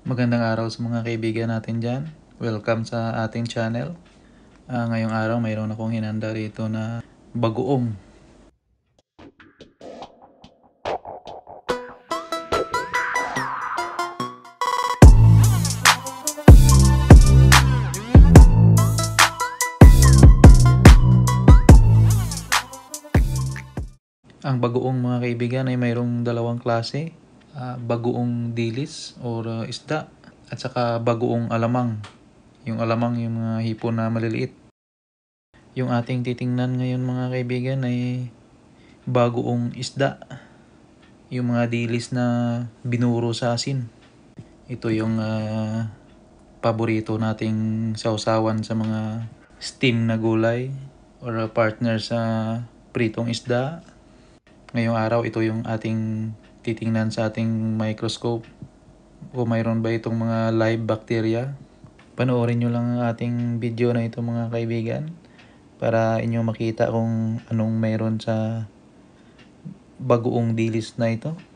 Magandang araw sa mga kaibigan natin dyan. Welcome sa ating channel. Ngayong araw mayroon akong hinanda rito na bagoong. Ang bagoong mga kaibigan ay mayroong dalawang klase. Bagoong dilis or isda at saka bagoong alamang. Yung alamang yung mga hipon na maliliit. Yung ating titingnan ngayon mga kaibigan ay bagoong isda. Yung mga dilis na binuro sa asin. Ito yung paborito nating sausawan sa mga steam na gulay or partner sa pritong isda. Ngayong araw ito yung ating titingnan sa ating microscope kung mayroon ba itong mga live bacteria. Panoorin nyo lang ang ating video na ito mga kaibigan para inyo makita kung anong mayroon sa bagoong dilis na ito.